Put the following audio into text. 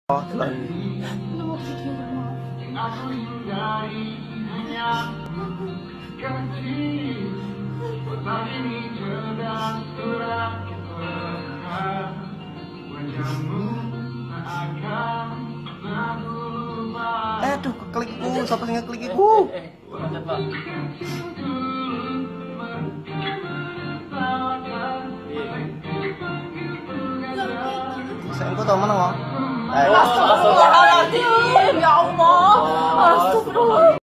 Oh, telan. Tuh keklik iku, sapa sing ngeklik iku? Saya engko tau meneng kok.